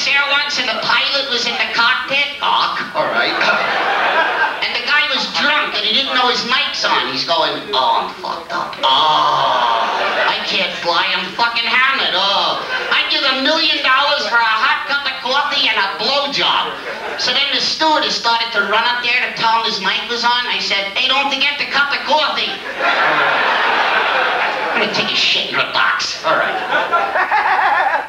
there once and the pilot was in the cockpit. All right. And the guy was drunk and he didn't know his mic's on. He's going, oh, I'm fucked up. Oh, I can't fly. I'm fucking hammered. Oh, I'd give $1 million for a hot cup of coffee and a blowjob. So then the stewardess started to run up there to tell him his mic was on. I said, hey, don't forget the cup of coffee. I'm gonna take a shit in her box. All right.